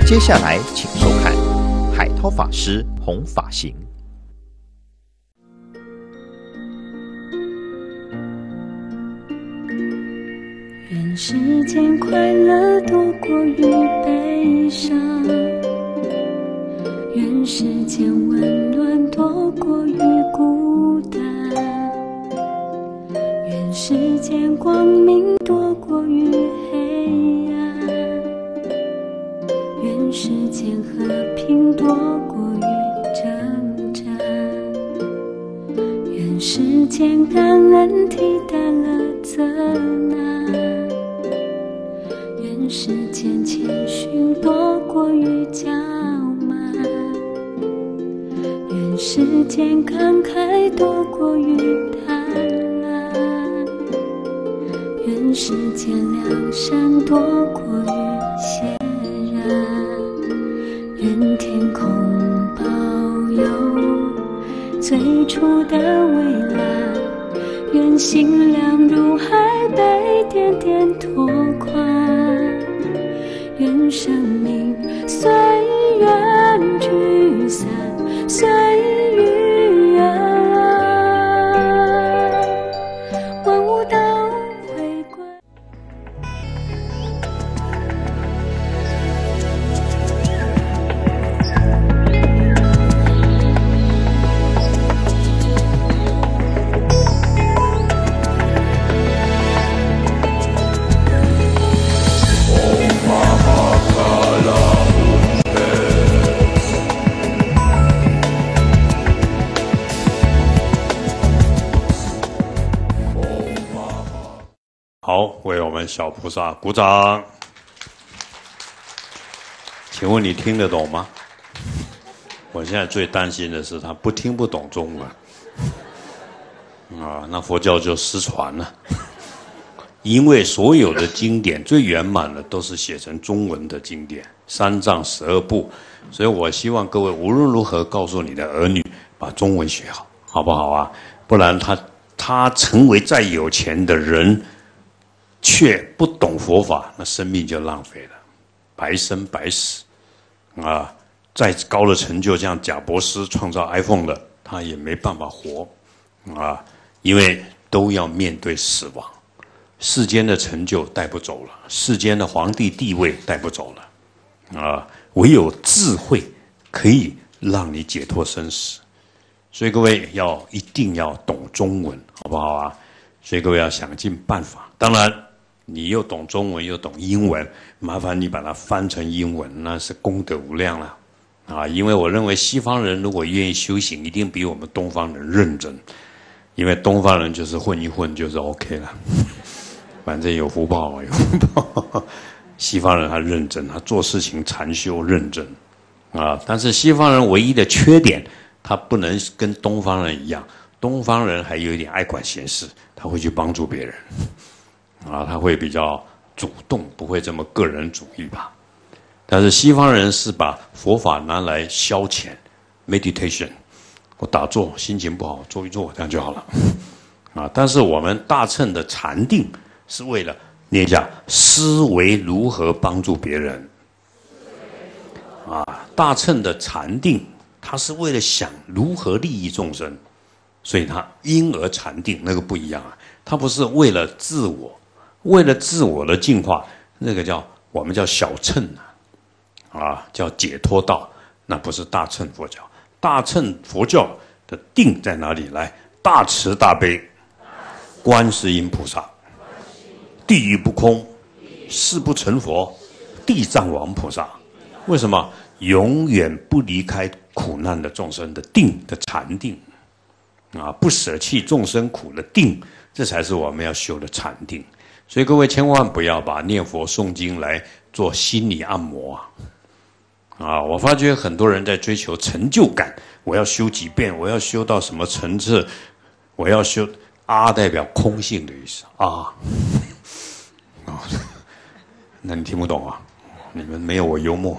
接下来，请收看海涛法师弘法行。 愿世间快乐多过于悲伤，愿世间温暖多过于孤单，愿世间光明多过于黑暗，愿世间和平多过于征战，愿世间感恩替代了责难，愿世间谦逊多过于骄慢，愿世间慷慨多过于贪婪，愿世间良善多过于显然，愿天空保有最初的蔚蓝，愿心量如海被点点拓宽，愿生命随缘聚散，随遇而安，万物都回归。 好，为我们小菩萨鼓掌。请问你听得懂吗？我现在最担心的是他听不懂中文，那佛教就失传了。因为所有的经典最圆满的都是写成中文的经典，3藏12部，所以我希望各位无论如何告诉你的儿女把中文学好，好不好啊？不然他成为再有钱的人，却不懂佛法，那生命就浪费了，白生白死啊！再高的成就，像贾伯斯创造 iPhone 的，他也没办法活啊，因为都要面对死亡。世间的成就带不走了，世间的皇帝地位带不走了啊！唯有智慧可以让你解脱生死。所以各位一定要懂中文，好不好啊？所以各位要想尽办法。当然，你又懂中文又懂英文，麻烦你把它翻成英文，那是功德无量了啊！因为我认为西方人如果愿意修行，一定比我们东方人认真，因为东方人就是混一混就是 OK 了，反正有福报有福报。西方人他认真，他做事情禅修认真啊。但是西方人唯一的缺点，他不能跟东方人一样，东方人还有一点爱管闲事，他会去帮助别人。他会比较主动，不会这么个人主义吧。但是西方人是把佛法拿来消遣 meditation， 我打坐心情不好坐一坐这样就好了但是我们大乘的禅定是为了念一下思维如何帮助别人大乘的禅定它是为了想如何利益众生，所以它因而禅定，那个不一样它不是为了自我。为了自我的进化，那个我们叫小乘叫解脱道，那不是大乘佛教。大乘佛教的定在哪里？来，大慈大悲，观世音菩萨，地狱不空，誓不成佛，地藏王菩萨。为什么？永远不离开苦难的众生的定的禅定不舍弃众生苦的定，这才是我们要修的禅定。所以各位千万不要把念佛诵经来做心理按摩我发觉很多人在追求成就感，我要修几遍，我要修到什么层次，我要修代表空性的意思那你听不懂你们没有我幽默。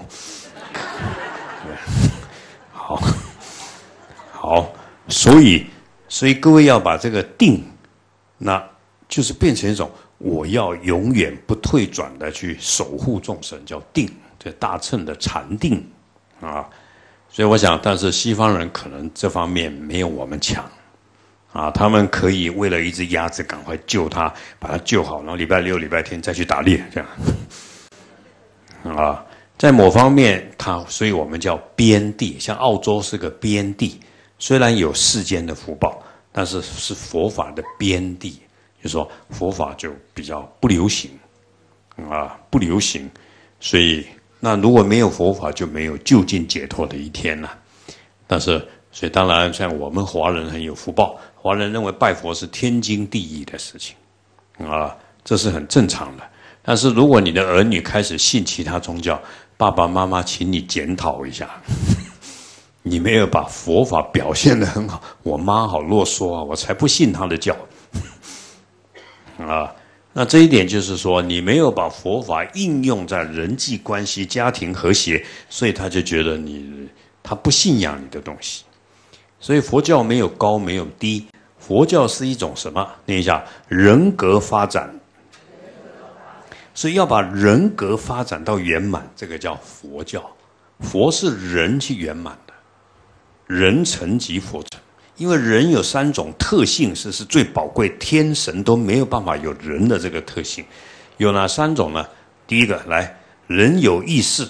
好，所以各位要把这个定，那就是变成一种我要永远不退转的去守护众生，叫定这大乘的禅定啊。所以我想，但是西方人可能这方面没有我们强啊，他们可以为了一只鸭子赶快救它，把它救好，然后礼拜六、礼拜天再去打猎，这样啊。在某方面，所以我们叫边地，像澳洲是个边地，虽然有世间的福报，但是是佛法的边地，就是说佛法就比较不流行啊，不流行，所以那如果没有佛法，就没有就近解脱的一天了。但是，所以当然像我们华人很有福报，华人认为拜佛是天经地义的事情啊，这是很正常的。但是如果你的儿女开始信其他宗教，爸爸妈妈，请你检讨一下，你没有把佛法表现得很好。我妈好啰嗦啊，我才不信她的教啊。那这一点就是说，你没有把佛法应用在人际关系、家庭和谐，所以他就觉得他不信仰你的东西。所以佛教没有高，没有低，佛教是一种什么？念一下，人格发展。所以要把人格发展到圆满，这个叫佛教。佛是人去圆满的，人成即佛成。因为人有3种特性是最宝贵，天神都没有办法有人的这个特性。有哪3种呢？第一个，来，人有意识，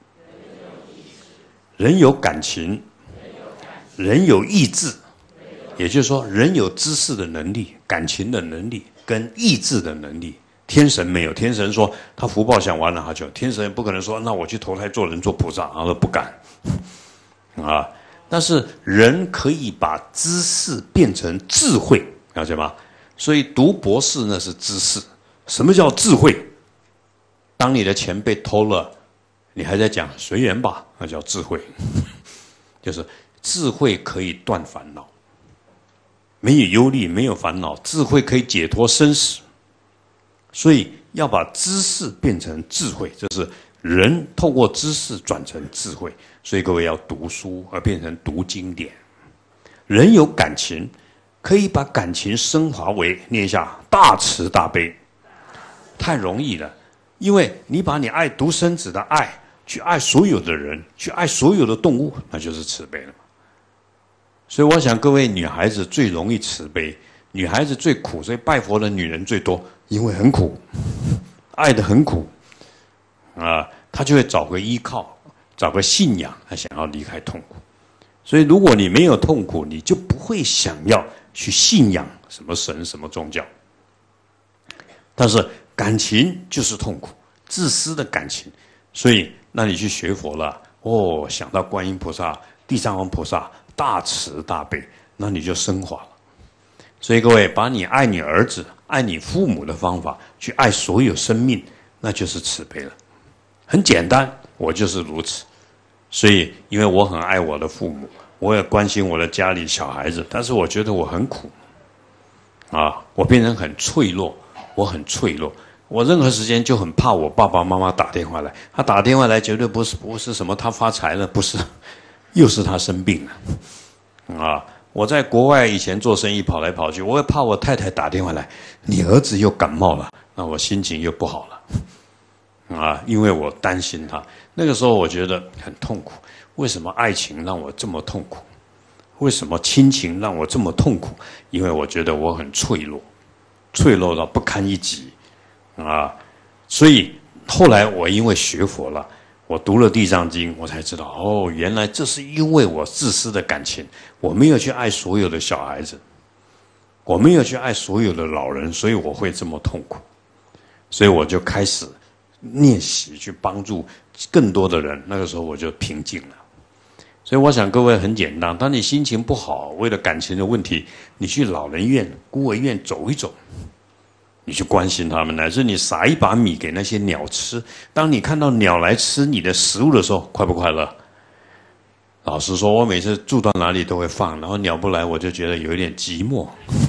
人有感情，人有意志。也就是说，人有知识的能力、感情的能力跟意志的能力。天神没有，天神说他福报享完了，天神不可能说那我去投胎做人做菩萨，他说不敢啊。但是人可以把知识变成智慧，了解吗？所以读博士那是知识。什么叫智慧？当你的钱被偷了，你还在讲随缘吧，那叫智慧。就是智慧可以断烦恼，没有忧虑，没有烦恼，智慧可以解脱生死。所以要把知识变成智慧，这是人透过知识转成智慧。所以各位要读书，而变成读经典。人有感情，可以把感情升华为，念一下，大慈大悲。太容易了，因为你把你爱独生子的爱去爱所有的人，去爱所有的动物，那就是慈悲了嘛。所以我想各位女孩子最容易慈悲，女孩子最苦，所以拜佛的女人最多，因为很苦，爱得很苦啊，她就会找个依靠，找个信仰，她想要离开痛苦。所以如果你没有痛苦，你就不会想要去信仰什么神什么宗教。但是感情就是痛苦，自私的感情，所以那你去学佛了，哦，想到观音菩萨、地藏王菩萨大慈大悲，那你就升华了。所以各位，把你爱你儿子、爱你父母的方法去爱所有生命，那就是慈悲了。很简单，我就是如此。所以，因为我很爱我的父母，我也关心我的家里小孩子，但是我觉得我很苦，啊，我变成很脆弱，我很脆弱，我任何时间就很怕我爸爸妈妈打电话来，他打电话来绝对不是什么他发财了，不是，又是他生病了，啊，我在国外以前做生意跑来跑去，我也怕我太太打电话来，你儿子又感冒了，那我心情又不好了，啊，因为我担心他。那个时候我觉得很痛苦，为什么爱情让我这么痛苦？为什么亲情让我这么痛苦？因为我觉得我很脆弱，脆弱到不堪一击，啊！所以后来我因为学佛了，我读了《地藏经》，我才知道，哦，原来这是因为我自私的感情，我没有去爱所有的小孩子，我没有去爱所有的老人，所以我会这么痛苦。所以我就开始练习去帮助更多的人，那个时候我就平静了。所以我想各位很简单，当你心情不好，为了感情的问题，你去老人院、孤儿院走一走，你去关心他们，乃至你撒一把米给那些鸟吃。当你看到鸟来吃你的食物的时候，快不快乐？老实说，我每次住到哪里都会放，然后鸟不来，我就觉得有一点寂寞。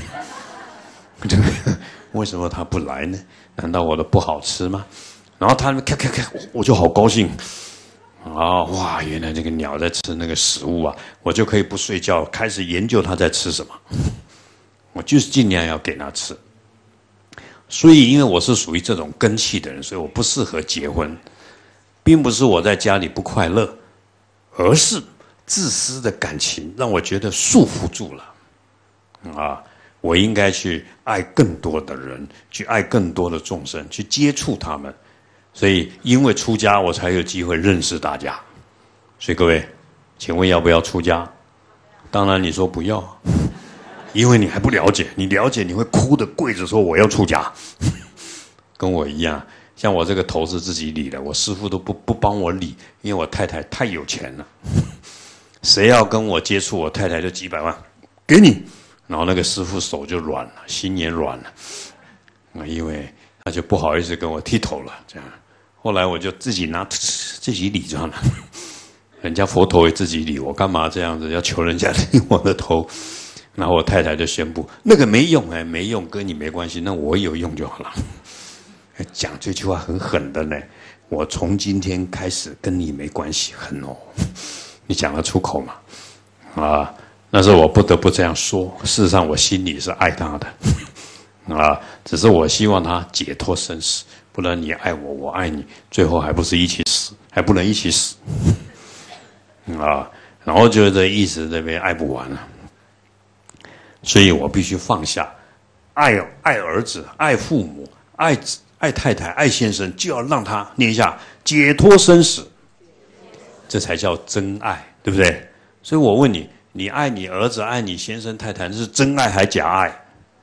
为什么它不来呢？难道我的不好吃吗？然后他们咔，我就好高兴啊！哇，原来这个鸟在吃那个食物啊，我就可以不睡觉，开始研究它在吃什么。我就是尽量要给它吃。所以，因为我是属于这种根气的人，所以我不适合结婚并不是我在家里不快乐，而是自私的感情让我觉得束缚住了。啊，我应该去爱更多的人，去爱更多的众生，去接触他们。所以，因为出家，我才有机会认识大家。所以各位，请问要不要出家？当然你说不要，因为你还不了解。你了解，你会哭的跪着说我要出家，跟我一样。像我这个头是自己理的，我师父都不帮我理，因为我太太太有钱了。谁要跟我接触，我太太就几百万给你，然后那个师父手就软了，心也软了，因为他就不好意思跟我剃头了。这样，后来我就自己拿自己理就好了。人家佛头也自己理，我干嘛这样子要求人家理我的头？然后我太太就宣布那个没用，没用，跟你没关系，那我有用就好了。讲这句话很狠的呢，我从今天开始跟你没关系，狠哦！你讲得出口吗？啊，那是我不得不这样说。事实上，我心里是爱他的，啊，只是我希望他解脱生死，不然你爱我，我爱你，最后还不是一起死，还不能一起死，啊，然后就这一直这边爱不完了，所以我必须放下，爱儿子，爱父母，爱太太，爱先生，就要让他念一下解脱生死，这才叫真爱，对不对？所以我问你，你爱你儿子，爱你先生太太，那是真爱还假爱？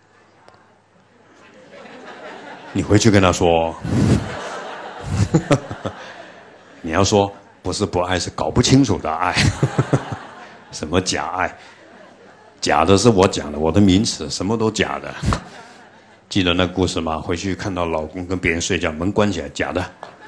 你回去跟他说，你要说不是不爱，是搞不清楚的爱。什么假爱？假的是我讲的，我的名词，什么都假的。记得那故事吗？回去看到老公跟别人睡觉，门关起来，假的。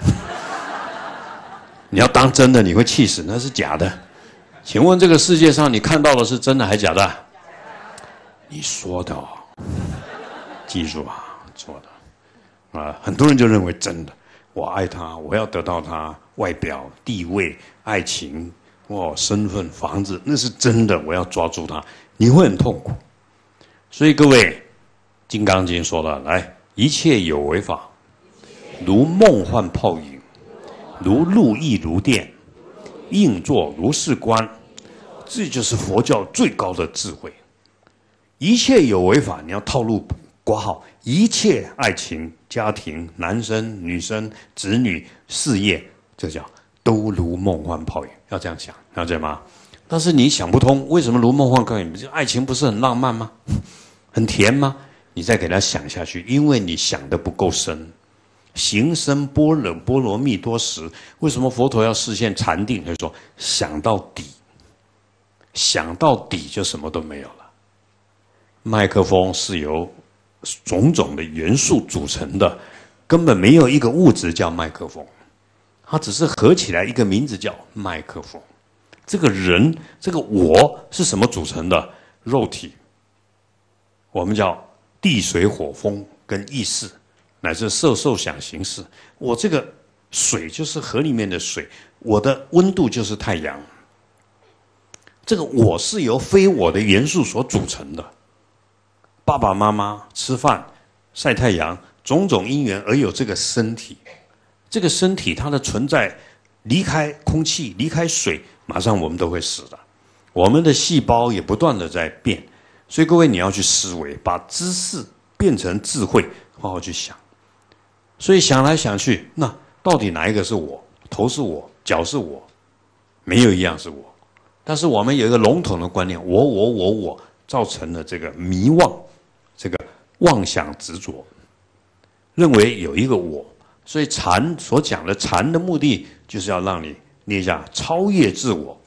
你要当真的，你会气死，那是假的。请问这个世界上你看到的是真的还是假的？你说的哦，记住啊，做的啊，很多人就认为真的，我爱他，我要得到他外表、地位、爱情、身份、房子，那是真的，我要抓住他，你会很痛苦。所以各位。《金刚经》说了，来，一切有为法，如梦幻泡影，如露亦如电，应作如是观。这就是佛教最高的智慧。一切有为法，你要套路括号，一切爱情、家庭、男生、女生、子女、事业，这叫都如梦幻泡影。要这样想，了解吗？但是你想不通，为什么如梦幻泡影？爱情不是很浪漫吗？很甜吗？你再给他想下去，因为你想的不够深。行深般若蜜多时，为什么佛陀要示现禅定？他说想到底，想到底就什么都没有了。麦克风是由种种的元素组成的，根本没有一个物质叫麦克风，它只是合起来一个名字叫麦克风。这个人，这个我是什么组成的？肉体，我们叫地水火风跟意识，乃至色受想行识。我这个水就是河里面的水，我的温度就是太阳。这个我是由非我的元素所组成的。爸爸妈妈吃饭、晒太阳，种种因缘而有这个身体。这个身体它的存在，离开空气、离开水，马上我们都会死的。我们的细胞也不断的在变。所以各位，你要去思维，把知识变成智慧，好好去想。所以想来想去，那到底哪一个是我？头是我，脚是我，没有一样是我。但是我们有一个笼统的观念，我，造成了这个迷妄，这个妄想执着，认为有一个我。所以禅所讲的禅的目的，就是要让你念一下超越自我，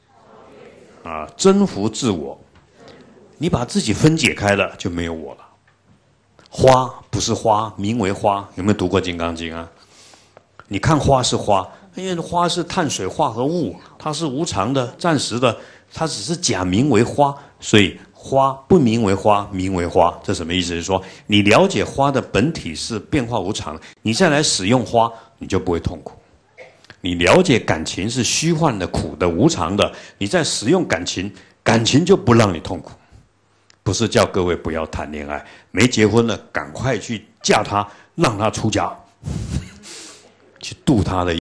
征服自我。你把自己分解开了，就没有我了。花不是花，名为花。有没有读过《金刚经》啊？你看花是花，因为花是碳水化合物，它是无常的、暂时的，它只是假名为花，所以花不名为花，名为花。这什么意思？就是说，你了解花的本体是变化无常，你再来使用花，你就不会痛苦。你了解感情是虚幻的、苦的、无常的，你再使用感情，感情就不让你痛苦。不是叫各位不要谈恋爱，没结婚了赶快去嫁他，让他出家，去度他的